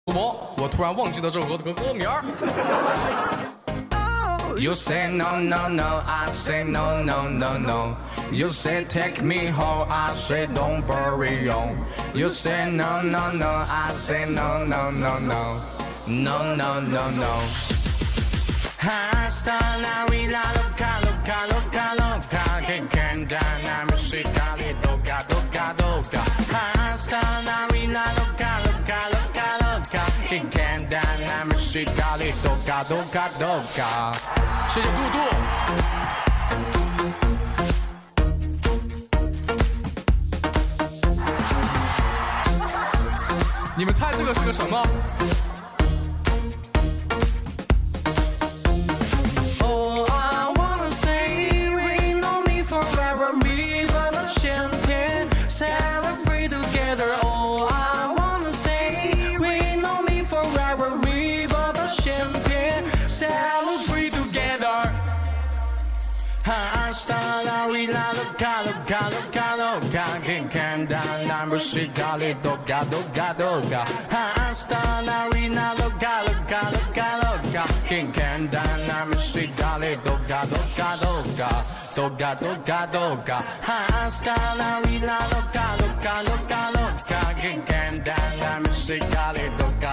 我突然忘记了这首歌的歌名儿。You say no no no, I say no no no no. You say take me home, I say don't worry on. You say no no no, I say no no no no. No no no no. Hasta la vida loca loca loca loca que canta musica de toca toca toca. Hasta la vida loca loca loca loca que canta musica de toca toca toca. 谢谢杜杜。你们猜这个是个什么？ Hasta la vida loca loca loca loca que canta la música le toca toca toca. Hasta la vida loca loca loca loca que canta la música le toca toca toca toca toca toca. Hasta la vida loca loca loca loca que canta la música le toca